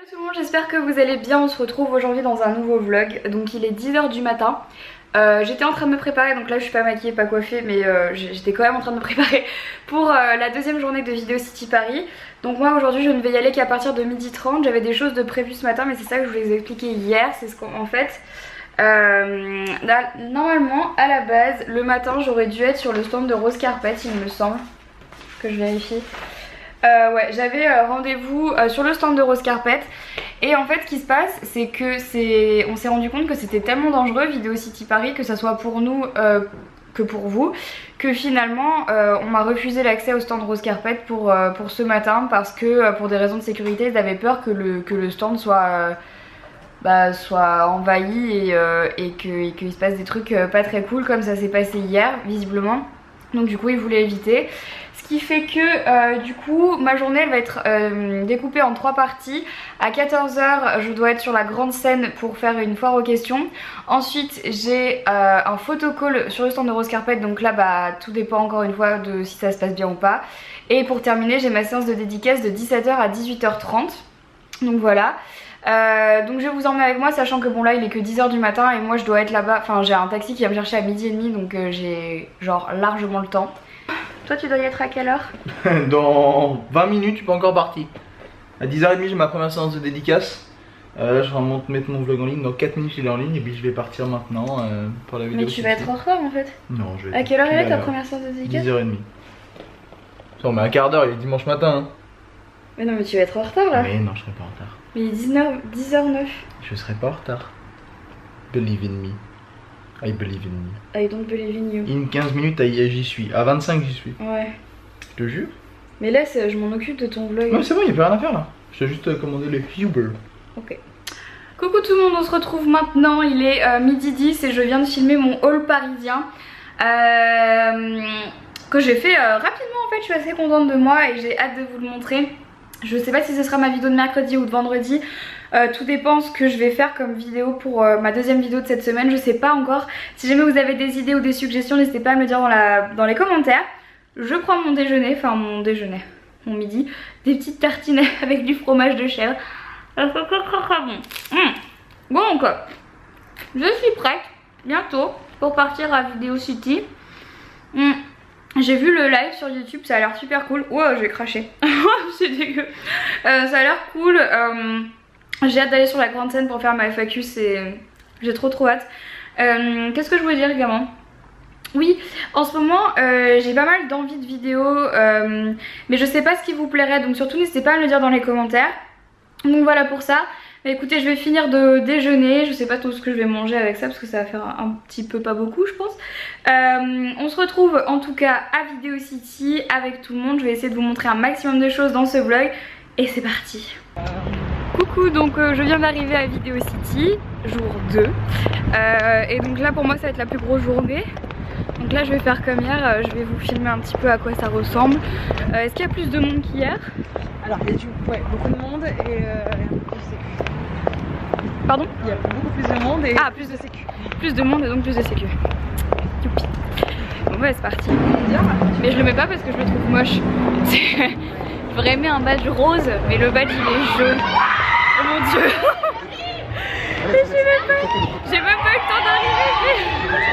tout le monde, j'espère que vous allez bien. On se retrouve aujourd'hui dans un nouveau vlog. Donc il est 10 h du matin. J'étais en train de me préparer, donc là je suis pas maquillée, pas coiffée, mais j'étais quand même en train de me préparer pour la deuxième journée de Video City Paris. Donc moi aujourd'hui je ne vais y aller qu'à partir de 12h30. J'avais des choses de prévues ce matin, mais c'est ça que je vous ai expliqué hier. C'est ce qu'en fait, normalement à la base le matin j'aurais dû être sur le stand de Rose Carpet, il me semble, que je vérifie. Ouais, j'avais rendez-vous sur le stand de Rose Carpet. Et en fait ce qui se passe c'est que on s'est rendu compte que c'était tellement dangereux Video City Paris, que ça soit pour nous que pour vous, que finalement on m'a refusé l'accès au stand Rose Carpet pour ce matin, parce que pour des raisons de sécurité ils avaient peur que le stand soit envahi et qu'il se passe des trucs pas très cool comme ça s'est passé hier visiblement. Donc du coup ils voulaient éviter. Ce qui fait que du coup ma journée elle va être découpée en 3 parties. À 14 h je dois être sur la grande scène pour faire une foire aux questions. Ensuite j'ai un photo call sur le stand de Rose Carpet, donc là tout dépend encore une fois de si ça se passe bien ou pas. Et pour terminer j'ai ma séance de dédicace de 17 h à 18h30. Donc voilà. Donc je vais vous emmener avec moi, sachant que bon là il est que 10 h du matin et moi je dois être là-bas, enfin j'ai un taxi qui va me chercher à 12h30, donc j'ai genre largement le temps. Toi tu dois y être à quelle heure? Dans 20 minutes, je suis pas encore parti. À 10h30 j'ai ma première séance de dédicace. Là je vais mettre mon vlog en ligne, dans 4 minutes il est en ligne et puis je vais partir maintenant pour la vidéo. Mais tu vas être en retard en fait. Non, je vais. À quelle heure est ta première séance de dédicace? 10h30. On met un quart d'heure, il est dimanche matin hein. Mais non mais tu vas être en retard là. Mais non, je serai pas en retard. Mais il est 10h09. Je serai pas en retard. Believe in me. I believe in me. I don't believe in you. In 15 minutes j'y suis. À 25 j'y suis. Ouais. Je te jure. Mais laisse, je m'en occupe de ton vlog. Non c'est bon, il n'y a plus rien à faire là. Je t'ai juste commandé le Uber. Ok. Coucou tout le monde, on se retrouve maintenant. Il est 12h10 et je viens de filmer mon haul parisien. Que j'ai fait rapidement en fait. Je suis assez contente de moi et j'ai hâte de vous le montrer. Je sais pas si ce sera ma vidéo de mercredi ou de vendredi. Tout dépend ce que je vais faire comme vidéo pour ma deuxième vidéo de cette semaine. Je sais pas encore. Si jamais vous avez des idées ou des suggestions, n'hésitez pas à me le dire dans les commentaires. Je prends mon déjeuner, enfin mon midi. Des petites tartines avec du fromage de chèvre. Donc je suis prête bientôt pour partir à Video City. J'ai vu le live sur YouTube, ça a l'air super cool. Wow, j'ai craché. C'est dégueu. Ça a l'air cool. J'ai hâte d'aller sur la grande scène pour faire ma FAQ. J'ai trop hâte. Qu'est-ce que je voulais dire également? Oui, en ce moment j'ai pas mal d'envie de vidéos, mais je sais pas ce qui vous plairait, donc surtout n'hésitez pas à me le dire dans les commentaires. Donc voilà pour ça. Mais écoutez, je vais finir de déjeuner, je sais pas tout ce que je vais manger avec ça parce que ça va faire un petit peu pas beaucoup je pense. On se retrouve en tout cas à Video City avec tout le monde. Je vais essayer de vous montrer un maximum de choses dans ce vlog et c'est parti. Coucou, donc je viens d'arriver à Video City, jour 2. Et donc là pour moi ça va être la plus grosse journée. Donc là je vais faire comme hier, je vais vous filmer un petit peu à quoi ça ressemble. Est-ce qu'il y a plus de monde qu'hier? Alors il y a beaucoup de monde et un peu plus de sécu. Pardon? Il y a beaucoup plus de monde et plus de sécu. Plus de monde et donc plus de sécu. Youpi. Bon bah c'est parti. Mais je le mets pas parce que je le trouve moche. J'aurais aimé un badge rose, mais le badge il est jaune. Oh mon dieu. J'ai même pas eu le temps d'arriver.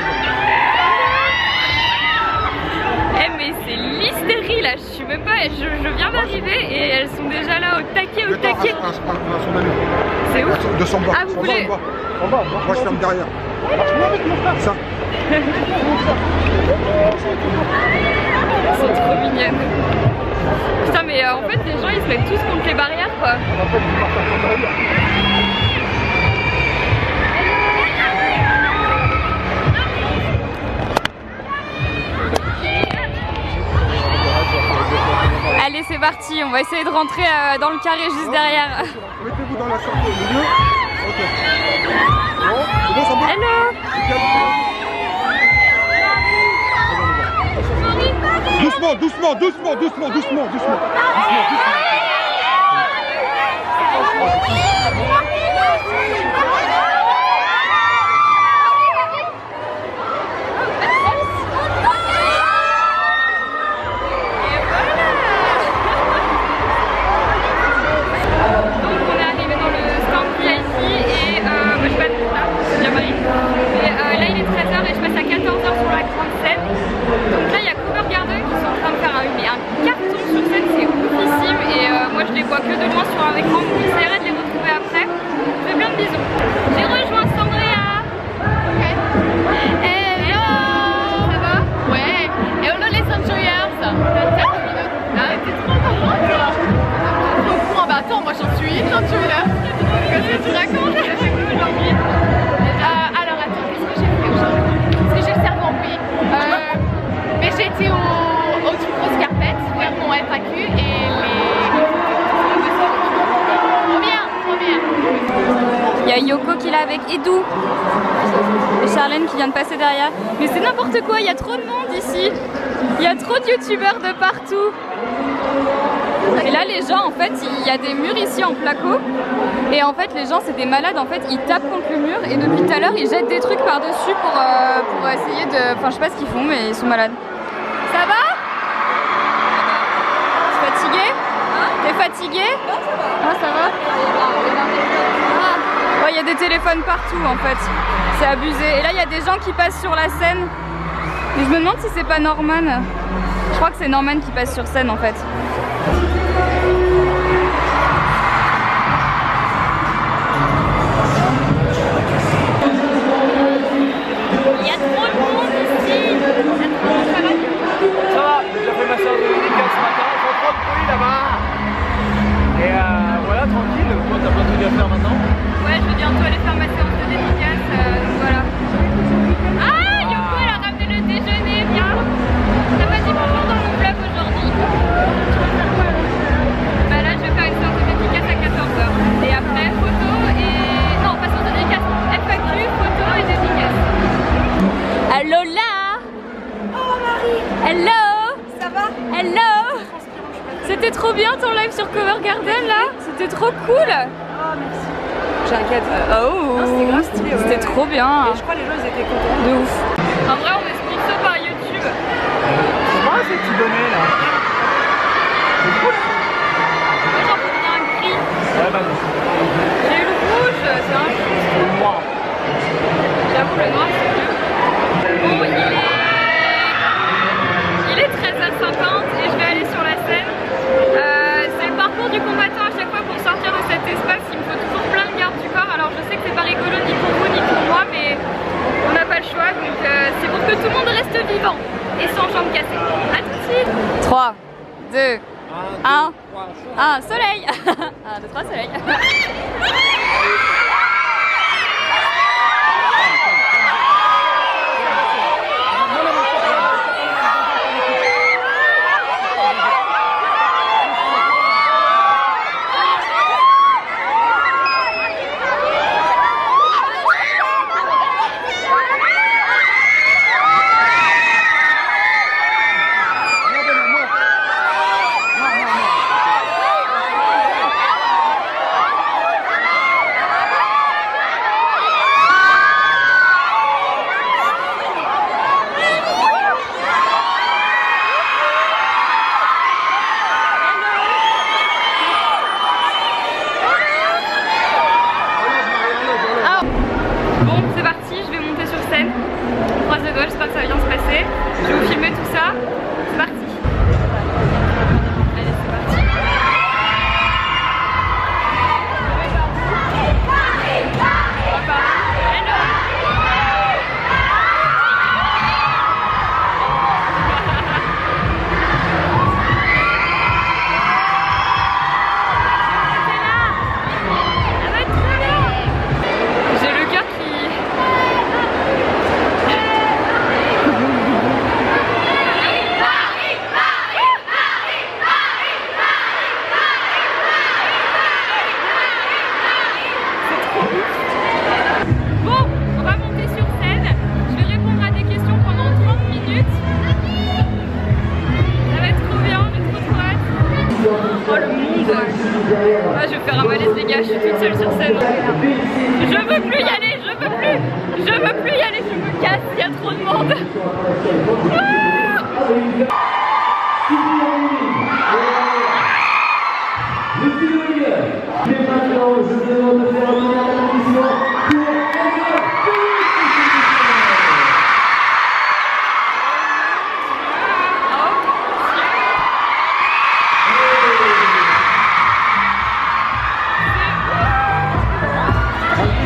Eh mais c'est l'hystérie là, je suis même pas, je viens d'arriver et elles sont déjà là au taquet, au taquet. C'est où? De son bas. Ah vous voulez? En bas, moi je ferme derrière. Ça. Elles sont trop mignonnes. Putain mais en fait les gens ils se mettent tous contre les barrières quoi. Allez c'est parti, on va essayer de rentrer dans le carré juste derrière. Mettez-vous dans la sortie au milieu. Ok. Bon, c'est bon, ça va. Hello. Doucement. Donc on est arrivé dans le j'essaierai de les retrouver après. Je fais plein de bisous. J'ai rejoint Sandria. Hello. Ça va? Ouais. Et hello les Centuriers. Ah, t'es trop contente. Bah attends, moi j'en suis une Centurier. Qu'est-ce que tu racontes? Alors attends, qu'est-ce que j'ai fait aujourd'hui? Parce que j'ai le cerveau en pluie. Mais j'ai été au Two Cross Carpet faire mon FAQ et les... Trop bien, trop bien. Il y a Yoko qui est là avec Edou. Et Charlène qui vient de passer derrière. Mais c'est n'importe quoi, il y a trop de monde ici. Il y a trop de youtubeurs de partout. Et là les gens en fait, il y a des murs ici en placo. Et en fait les gens c'est des malades, en fait ils tapent contre le mur. Et depuis tout à l'heure ils jettent des trucs par dessus pour essayer de... Enfin je sais pas ce qu'ils font mais ils sont malades. Ça va? T'es fatigué? T'es fatigué? Ah ça va? Il y a des téléphones partout en fait, c'est abusé. Et là il y a des gens qui passent sur la scène. Mais je me demande si c'est pas Norman. Je crois que c'est Norman qui passe sur scène en fait. Il y a trop de monde ici. Ça va? Ça va, j'ai déjà fait ma séance de dédicace ce matin, sans trop de bruit là-bas. Et voilà, tranquille. Toi, t'as pas de trucs à faire maintenant? Ouais, je vais bientôt aller faire ma séance de dédicace, donc voilà. Ah, Yoko, elle a ramené le déjeuner, viens. Ça va dit bonjour dans mon vlog aujourd'hui. Bah là, je vais faire une séance de dédicace à 14h. Et après, photo et... Non, pas séance de dédicace, FAQ, photo et dédicace. Allô là. Oh Marie. Hello. Ça va? Hello. C'était trop bien ton live sur Cover Garden là. C'était trop cool. Oh merci. J'ai un cadeau. Oh, c'était grave stylé, ouais. C'était trop bien. Et je crois que les gens ils étaient contents. De ouf. En vrai, on est sponsor par YouTube. C'est quoi ces petits bonnets là? C'est cool. Moi, j'en voudrais un gris. Ouais, bah non. J'ai eu le rouge, c'est un rouge. Le noir. J'avoue, le noir, c'est mieux. Bon, il est 13h50 et je vais aller sur la scène. C'est le parcours du combattant à chaque fois pour sortir de cet espace. Il me faut toujours plein de garde du corps. Alors je sais que c'est pas rigolo ni pour vous ni pour moi, mais on n'a pas le choix. Donc c'est pour que tout le monde reste vivant et sans jambes cassées. A tout de suite. 3, 2, 1. 1, soleil. 1, 2, 3, soleil. J'espère que ça va bien se passer. Je vais vous filmer tout ça. C'est parti. Allez, c'est parti. J'ai le cœur qui... Ah, je vais faire un malaise les gars, je suis toute seule sur scène. Je veux plus y aller, je veux plus y aller, je me casse, il y a trop de monde. Ah.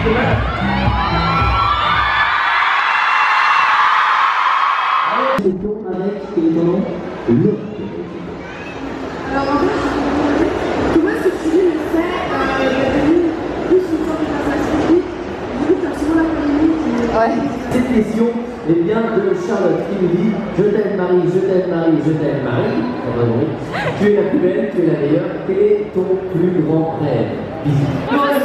Alors en fait, comment est-ce que tu dis le fait devenir plus une sorte de personnalité publique? Du coup, tu as souvent la polémique. Ouais. Cette question est bien de Charlotte qui nous dit je t'aime Marie, je t'aime Marie, je t'aime Marie. Tu es la plus belle, tu es la meilleure. Quel est ton plus grand rêve? Bisous.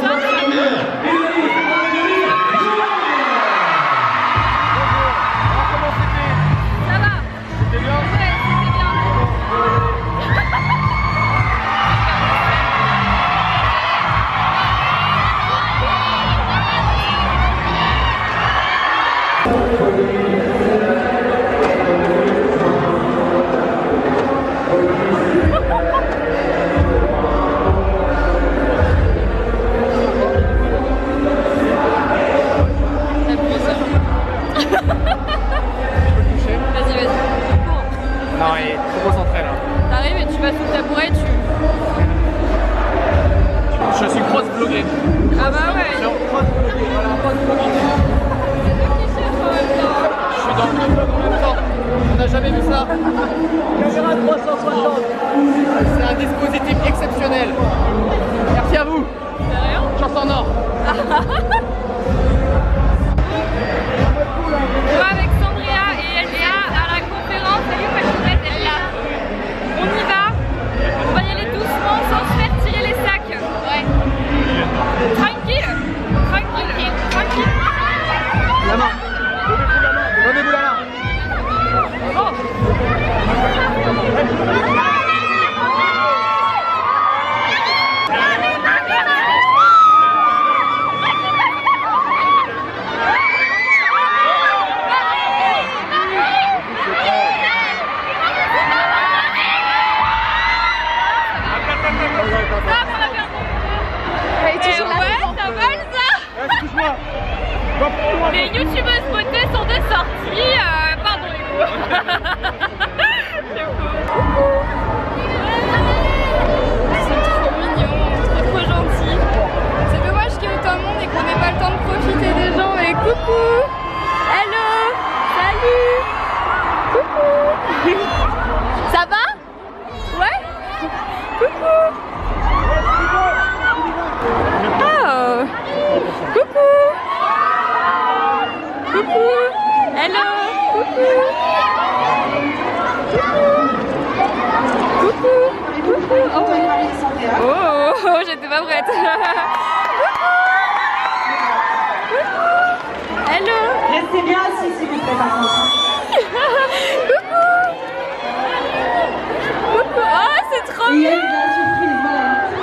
Non, il est trop concentré là. T'arrives et tu vas sous le tabouret, Je suis cross-blogué. Ah bah ouais. Je suis cross-blogué, voilà. Je suis dans le vlog en même temps. On n'a jamais vu ça. Caméra 360. C'est un dispositif exceptionnel. Merci à vous. De rien. Chance en or. Moi avec Sandria et Elsa à la conférence, elle est là. On y va, on va y aller doucement sans se faire tirer les sacs. Ouais. Tranquille, tranquille, tranquille. La main. Donnez-vous la main. Oh. Les youtubeuses beauté sont de sortie, pardonnez-vous. C'est fou. Ils sont trop mignons, trop gentils. C'est dommage qu'il y ait autant de monde et qu'on n'ait pas le temps de profiter des gens. Mais coucou. Hello. Salut. Coucou. Ça va? Ouais. Coucou. Oh. Coucou. Coucou. Hello. Coucou. Coucou. Coucou. Oh, oh, j'étais pas prête. Coucou. Hello. Restez bien assis s'il vous plaît par contre. Coucou. Coucou. Oh, c'est trop Il y a bien. eu de la surprise, voilà.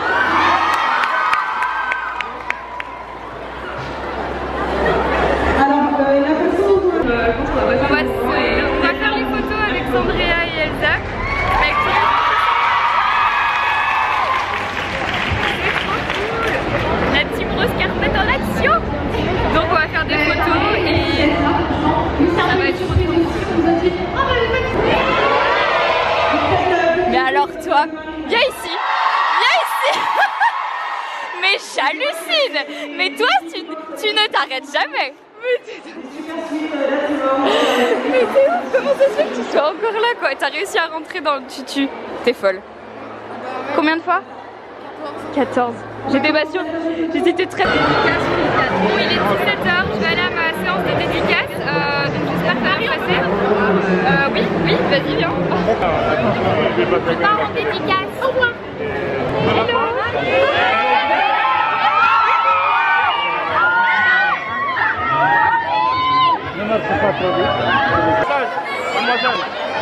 Alors, la personne où On va faire les photos avec Sandria et Elsa. Avec tout le monde. C'est trop cool. La team Rose Carpet en action. Donc on va faire des photos et ça va être trop cool. Mais alors toi, viens ici. Viens ici. Mais j'hallucine. Mais toi, tu ne t'arrêtes jamais. Mais t'es ouf, comment ça se fait que tu sois encore là quoi? T'as réussi à rentrer dans le tutu. T'es folle. Combien de fois? 14. J'étais pas sûre. J'étais très... Bon, il est 17h, je vais aller à ma séance de dédicace. Donc j'espère que ça va bien passer. Oui, vas-y, viens. Je pars en dédicace. Au revoir. Hello. Mademoiselle.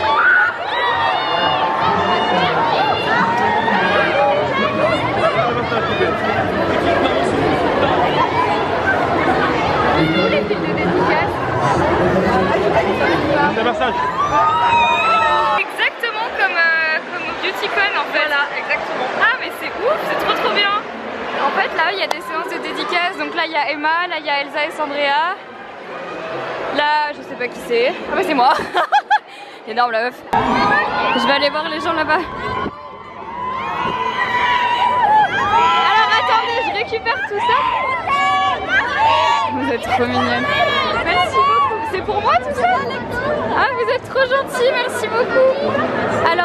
Où les films de dédicace? C'est massage. Exactement comme au BeautyCon en fait. Voilà, exactement. Ah mais c'est ouf, c'est trop bien. En fait là il y a des séances de dédicaces. Donc là il y a Emma, là il y a Elsa et Sandria. Là je sais pas qui c'est. Ah bah c'est moi. Énorme la meuf. Je vais aller voir les gens là-bas. Alors attendez, je récupère tout ça. vous êtes trop mignonne. Merci beaucoup. C'est pour moi tout ça? Ah, vous êtes trop gentils, merci beaucoup. Alors,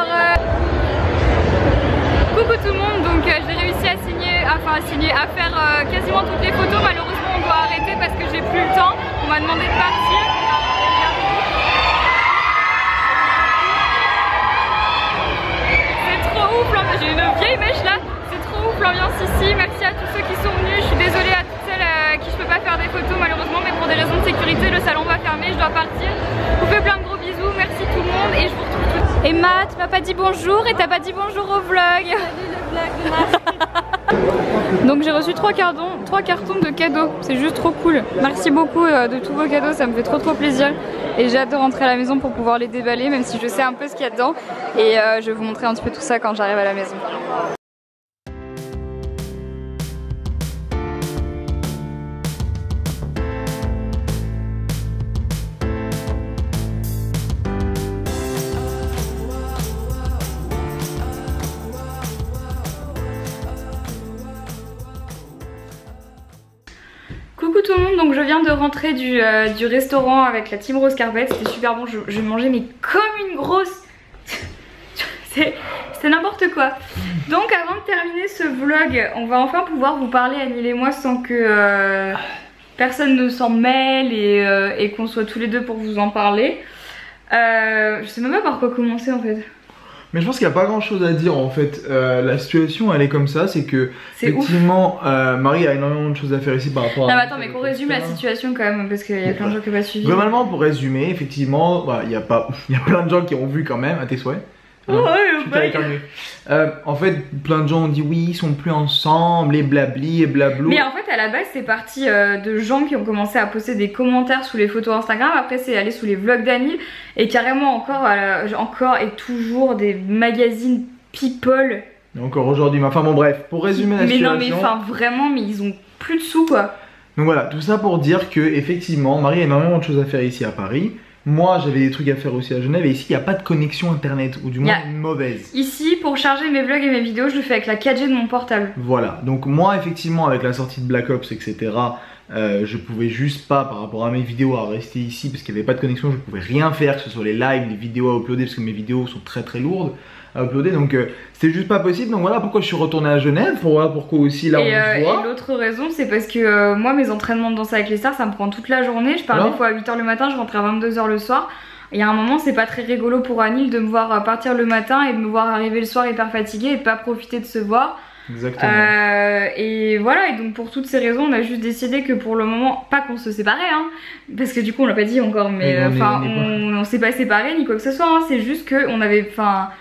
coucou tout le monde, donc j'ai réussi à faire quasiment toutes les photos. Malheureusement, on doit arrêter parce que j'ai plus le temps. On m'a demandé de partir. C'est trop ouf, j'ai une vieille mèche là. C'est trop ouf l'ambiance ici. Merci à tous ceux qui sont venus. Je suis désolée à toutes celles à qui je peux pas faire des photos malheureusement, mais pour des raisons de sécurité, le salon va fermer, je dois partir. Je vous fais plein de gros bisous, merci tout le monde et je vous retrouve tout de suite. Emma, tu m'as pas dit bonjour et t'as pas dit bonjour au vlog. Salut le vlog. Donc j'ai reçu 3 cartons de cadeaux, c'est juste trop cool. Merci beaucoup de tous vos cadeaux, ça me fait trop plaisir. Et j'ai hâte de rentrer à la maison pour pouvoir les déballer, même si je sais un peu ce qu'il y a dedans. Et je vais vous montrer un petit peu tout ça quand j'arrive à la maison. Coucou tout le monde, donc je viens de rentrer du restaurant avec la team Rose Carpet, c'était super bon, je mangeais mais comme une grosse... c'est n'importe quoi. Donc avant de terminer ce vlog, on va enfin pouvoir vous parler Anil et moi sans que personne ne s'en mêle et qu'on soit tous les deux pour vous en parler. Je sais même pas par quoi commencer en fait. Mais je pense qu'il n'y a pas grand chose à dire en fait. La situation elle est comme ça, c'est que effectivement Marie a énormément de choses à faire ici par rapport à... Non mais attends, mais qu'on résume la situation quand même parce qu'il y a plein de gens qui n'ont pas suivi. Globalement pour résumer, effectivement, il y a plein de gens qui ont vu quand même, à tes souhaits. En fait, plein de gens ont dit oui, ils sont plus ensemble, et blabli, et blablou. Mais en fait, à la base, c'est parti de gens qui ont commencé à poster des commentaires sous les photos Instagram. Après, c'est allé sous les vlogs d'Anil. Et carrément, encore et toujours des magazines people. Et encore aujourd'hui, enfin bon, bref, pour résumer la situation. Mais non, mais enfin, vraiment, mais ils ont plus de sous quoi. Donc voilà, tout ça pour dire que, effectivement, Marie a énormément de choses à faire ici à Paris. Moi j'avais des trucs à faire aussi à Genève et ici il n'y a pas de connexion internet ou du moins mauvaise. Ici pour charger mes vlogs et mes vidéos je le fais avec la 4G de mon portable. Voilà, donc moi effectivement avec la sortie de Black Ops etc je pouvais juste pas par rapport à mes vidéos à rester ici parce qu'il n'y avait pas de connexion, je pouvais rien faire que ce soit les lives, les vidéos à uploader parce que mes vidéos sont très lourdes à uploader donc c'était juste pas possible. Donc voilà pourquoi je suis retourné à Genève, voilà pourquoi aussi là on se voit. Et l'autre raison c'est parce que moi mes entraînements de danse avec les stars ça me prend toute la journée, je pars des fois à 8h le matin, je rentre à 22h le soir. Et à un moment c'est pas très rigolo pour Anil de me voir partir le matin et de me voir arriver le soir hyper fatiguée et de pas profiter de se voir. Exactement. Et voilà, et donc pour toutes ces raisons on a juste décidé que pour le moment, pas qu'on se séparait hein, parce que du coup on l'a pas dit encore mais enfin on s'est pas séparés ni quoi que ce soit hein, c'est juste que on avait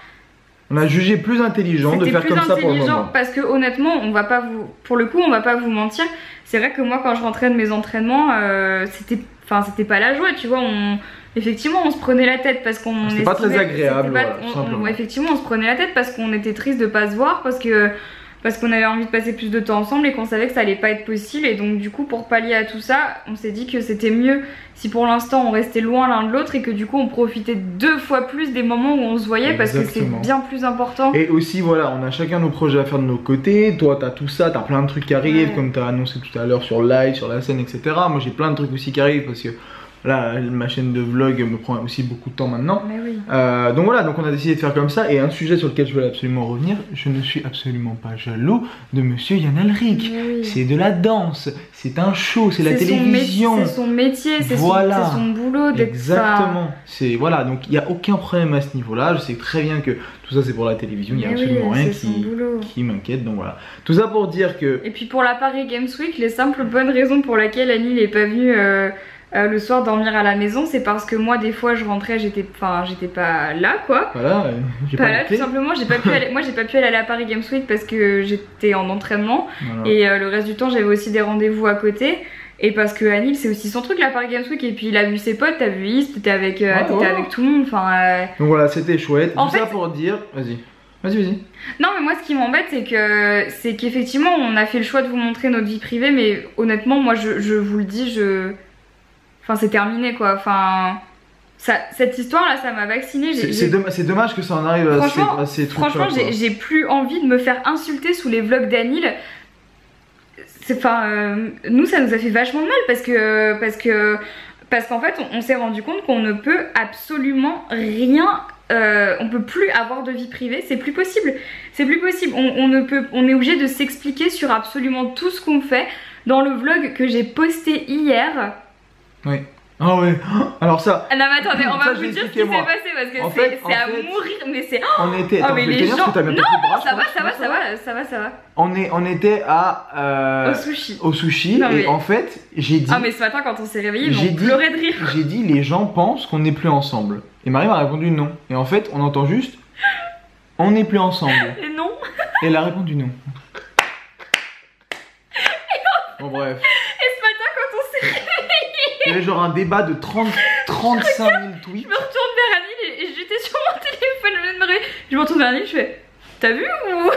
on a jugé plus intelligent de faire comme ça pour le moment. Parce que honnêtement, on va pas vous, pour le coup, on va pas vous mentir. C'est vrai que moi, quand je rentrais de mes entraînements, c'était pas la joie, tu vois. Effectivement, on se prenait la tête parce qu'on. C'était pas très agréable. Effectivement, on se prenait la tête parce qu'on était triste de pas se voir, parce qu'on avait envie de passer plus de temps ensemble et qu'on savait que ça allait pas être possible. Et donc du coup pour pallier à tout ça on s'est dit que c'était mieux si pour l'instant on restait loin l'un de l'autre et que du coup on profitait 2 fois plus des moments où on se voyait. Exactement. Parce que c'est bien plus important. Et aussi voilà, on a chacun nos projets à faire de nos côtés. Toi t'as tout ça, t'as plein de trucs qui arrivent comme t'as annoncé tout à l'heure sur live, sur la scène etc. Moi j'ai plein de trucs aussi qui arrivent parce que là, ma chaîne de vlog me prend aussi beaucoup de temps maintenant. Mais oui. Donc voilà, donc on a décidé de faire comme ça. Et un sujet sur lequel je veux absolument revenir, je ne suis absolument pas jaloux de monsieur Yann Alric. Oui. C'est de la danse, c'est un show, c'est la télévision. C'est son métier, c'est voilà. son boulot. Exactement. Voilà, donc il n'y a aucun problème à ce niveau-là. Je sais très bien que tout ça c'est pour la télévision, il n'y a absolument rien qui m'inquiète. Donc voilà, tout ça pour dire que... Et puis pour la Paris Games Week, les simples bonnes raisons pour lesquelles Annie n'est pas venue... le soir dormir à la maison, c'est parce que moi des fois je rentrais, j'étais pas là quoi. Voilà, pas là tout simplement, j'ai pas pu aller, moi j'ai pas pu aller à la Paris Games Week parce que j'étais en entraînement et le reste du temps j'avais aussi des rendez-vous à côté et parce que Anil c'est aussi son truc la Paris Games Week et puis il a vu ses potes, t'as vu Is, t'étais avec, avec tout le monde, enfin. Donc voilà, c'était chouette. Tout ça pour dire, vas-y. Non mais moi ce qui m'embête c'est qu'effectivement on a fait le choix de vous montrer notre vie privée mais honnêtement moi je vous le dis, enfin c'est terminé quoi, enfin cette histoire là ça m'a vaccinée. C'est dommage que ça en arrive à ces trucs. Franchement j'ai plus envie de me faire insulter sous les vlogs d'Anil. nous ça nous a fait vachement de mal parce qu'en fait on s'est rendu compte qu'on ne peut absolument rien, on peut plus avoir de vie privée, c'est plus possible, on est obligé de s'expliquer sur absolument tout ce qu'on fait. Dans le vlog que j'ai posté hier. Oui. Ah ouais. Alors ça. Non mais attendez, on va vous dire ce qui s'est moi. passé parce que En c'est fait, à mourir, mais c'est. On était. Oh mais les gens. Non, ça va. On était à. Au sushi. Non, et en fait, j'ai dit. Ah mais ce matin quand on s'est réveillé, on pleurait de rire. J'ai dit les gens pensent qu'on n'est plus ensemble. Et Marie m'a répondu non. Et en fait, on entend juste. On n'est plus ensemble. Et non. Et elle a répondu non. Bon bref. Et ce matin quand on s'est réveillé, il y avait genre un débat de 35 000 tweets. Je me retourne vers Annie et j'étais sur mon téléphone, je viens de me réveiller. Je me retourne vers Annie, je fais t'as vu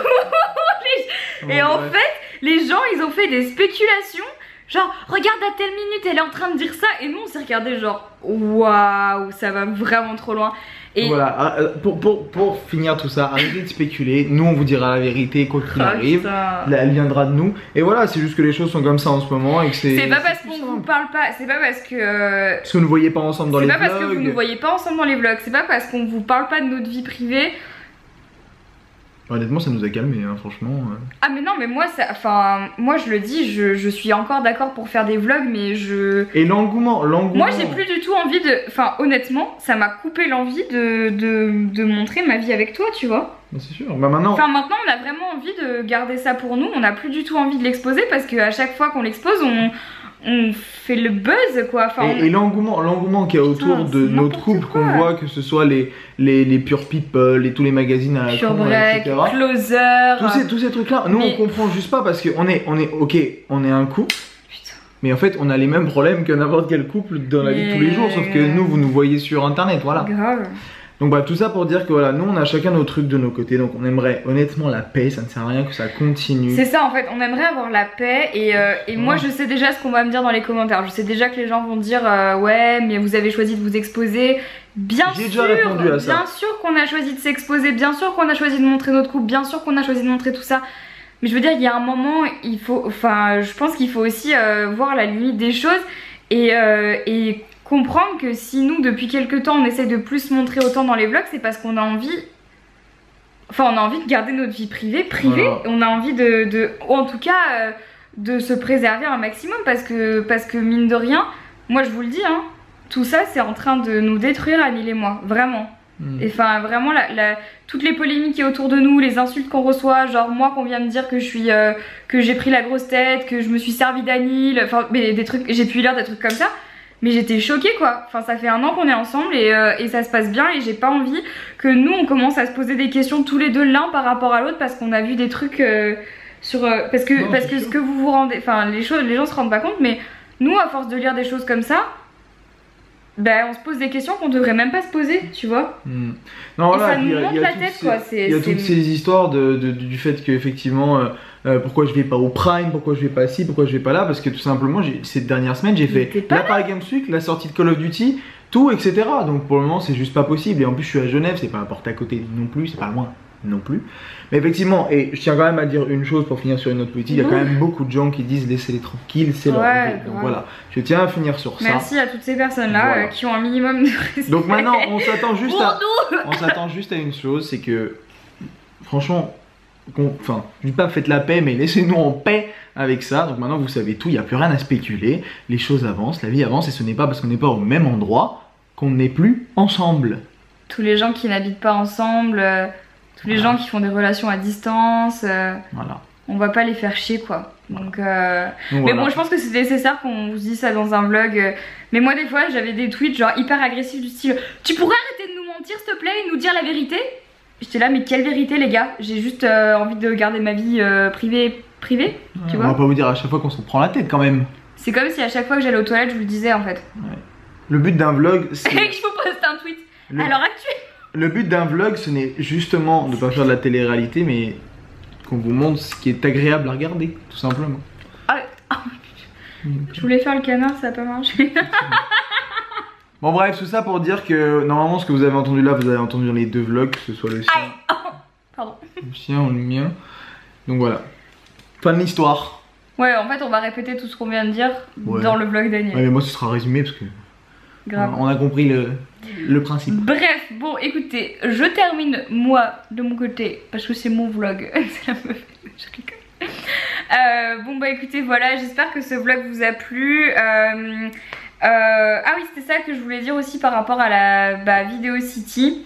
ou... Et en fait, les gens ils ont fait des spéculations. Genre, regarde à telle minute, elle est en train de dire ça. Et nous on s'est regardé genre, waouh, ça va vraiment trop loin. Et voilà, pour finir tout ça, arrêtez de spéculer. Nous on vous dira la vérité quoi qu'il arrive. Elle viendra de nous. Et voilà, c'est juste que les choses sont comme ça en ce moment et que c'est pas parce qu'on vous parle pas, c'est pas parce que. Parce que vous ne voyez pas ensemble dans les vlogs. C'est pas parce que vous ne voyez pas ensemble dans les vlogs. C'est pas parce qu'on vous parle pas de notre vie privée. Honnêtement, ça nous a calmé, hein, franchement. Ah mais non, mais moi, moi je le dis, je suis encore d'accord pour faire des vlogs, mais je... Et l'engouement. Moi j'ai plus du tout envie de... Enfin honnêtement, ça m'a coupé l'envie de montrer ma vie avec toi, tu vois. C'est sûr, bah maintenant... Enfin maintenant on a vraiment envie de garder ça pour nous, on a plus du tout envie de l'exposer parce qu'à chaque fois qu'on l'expose, on fait le buzz quoi. Enfin, et l'engouement qu'il y a autour de notre couple, qu'on voit, que ce soit les Pure People et tous les magazines à Pure Break, etc. Closer, tous ces trucs là, nous on comprend juste pas parce qu'on est ok, on est un couple. Mais en fait on a les mêmes problèmes que n'importe quel couple dans la vie de tous les jours, sauf que nous vous nous voyez sur internet, voilà. Grave. Donc bah tout ça pour dire que voilà, nous on a chacun nos trucs de nos côtés, donc on aimerait honnêtement la paix, ça ne sert à rien que ça continue. C'est ça en fait, on aimerait avoir la paix et moi je sais déjà ce qu'on va me dire dans les commentaires, je sais déjà que les gens vont dire ouais mais vous avez choisi de vous exposer, bien sûr qu'on a choisi de s'exposer, bien sûr qu'on a choisi de montrer notre couple, bien sûr qu'on a choisi de montrer tout ça. Mais je veux dire il y a un moment, il faut, enfin je pense qu'il faut aussi voir la limite des choses et comprendre que si nous depuis quelques temps on essaie de plus se montrer autant dans les vlogs, c'est parce qu'on a envie, enfin on a envie de garder notre vie privée, voilà. On a envie ou en tout cas de se préserver un maximum parce que mine de rien, moi je vous le dis hein, tout ça c'est en train de nous détruire Anil et moi, vraiment. Et enfin vraiment toutes les polémiques qui est autour de nous, les insultes qu'on reçoit, genre moi qu'on vient me dire que j'ai pris la grosse tête, que je me suis servi d'Anil, enfin mais des trucs, j'ai pu lire des trucs comme ça. Mais j'étais choquée quoi, enfin ça fait un an qu'on est ensemble et ça se passe bien et j'ai pas envie que nous on commence à se poser des questions tous les deux l'un par rapport à l'autre parce qu'on a vu des trucs sur... parce que ce que vous vous rendez... Enfin les gens se rendent pas compte mais nous à force de lire des choses comme ça, ben on se pose des questions qu'on devrait même pas se poser, tu vois. Non voilà, ça nous monte la tête quoi. Il y a toutes ces histoires du fait qu'effectivement... pourquoi je vais pas au Prime, pourquoi je vais pas ci, pourquoi je vais pas là, parce que tout simplement cette dernière semaine j'ai fait la Paris Games Week, la sortie de Call of Duty, tout etc. Donc pour le moment c'est juste pas possible et en plus je suis à Genève, c'est pas à portée à côté non plus, c'est pas loin non plus. Mais effectivement, et je tiens quand même à dire une chose pour finir sur une autre politique, il y a quand même beaucoup de gens qui disent laissez-les tranquilles, c'est leur vie. Donc voilà, je tiens à finir sur ça. Merci à toutes ces personnes là qui ont un minimum de respect. Donc maintenant on s'attend juste à une chose, c'est que franchement, enfin, je dis pas faites la paix, mais laissez-nous en paix avec ça. Donc maintenant vous savez tout, il n'y a plus rien à spéculer, les choses avancent, la vie avance et ce n'est pas parce qu'on n'est pas au même endroit qu'on n'est plus ensemble. Tous les gens qui n'habitent pas ensemble, tous les gens qui font des relations à distance, voilà. On va pas les faire chier quoi. Donc mais bon, je pense que c'est nécessaire qu'on vous dise ça dans un vlog. Mais moi des fois j'avais des tweets genre hyper agressifs du style tu pourrais arrêter de nous mentir s'il te plaît et nous dire la vérité. J'étais là mais quelle vérité les gars, j'ai juste envie de garder ma vie privée, tu vois. On va pas vous dire à chaque fois qu'on se prend la tête quand même. C'est comme si à chaque fois que j'allais aux toilettes je vous le disais en fait. Ouais. Le but d'un vlog c'est... que je vous poste un tweet à l'heure actuelle. Le but d'un vlog ce n'est justement de pas faire de la télé-réalité mais qu'on vous montre ce qui est agréable à regarder tout simplement. Je voulais faire le canard, ça a pas marché. Bon bref, tout ça pour dire que normalement ce que vous avez entendu là, vous avez entendu dans les deux vlogs, que ce soit le sien, pardon. Le sien ou le mien. Donc voilà, fin de l'histoire. Ouais, en fait, on va répéter tout ce qu'on vient de dire dans le vlog d'Agnès. Ouais, mais moi, ce sera résumé parce que Grave. on a compris le principe. Bref, bon, écoutez, je termine moi de mon côté parce que c'est mon vlog. Je rigole. Bon bah écoutez, voilà, j'espère que ce vlog vous a plu. Ah oui, c'était ça que je voulais dire aussi par rapport à la Video City.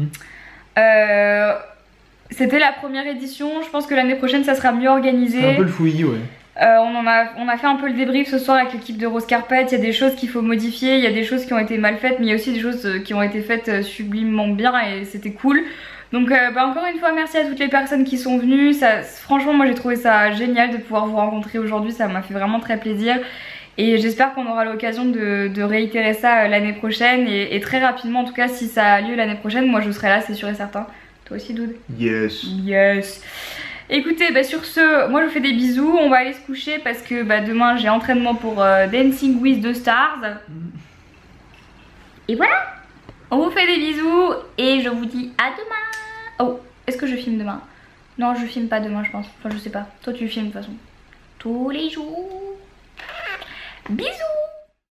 C'était la première édition, je pense que l'année prochaine ça sera mieux organisé. C'est un peu le fouillis, ouais. On a fait un peu le débrief ce soir avec l'équipe de Rose Carpet. Il y a des choses qu'il faut modifier, il y a des choses qui ont été mal faites, mais il y a aussi des choses qui ont été faites sublimement bien et c'était cool. Donc encore une fois, merci à toutes les personnes qui sont venues. Franchement, moi j'ai trouvé ça génial de pouvoir vous rencontrer aujourd'hui, ça m'a fait vraiment très plaisir. Et j'espère qu'on aura l'occasion de réitérer ça l'année prochaine et très rapidement, en tout cas si ça a lieu l'année prochaine, moi je serai là, c'est sûr et certain. Toi aussi, Dude? Yes. Yes. Écoutez, sur ce, moi je vous fais des bisous, on va aller se coucher parce que demain j'ai entraînement pour Dancing with the Stars. Et voilà, on vous fait des bisous et je vous dis à demain. Oh, est-ce que je filme demain? Non, je filme pas demain je pense, enfin je sais pas, toi tu filmes de toute façon. Tous les jours. Bisous.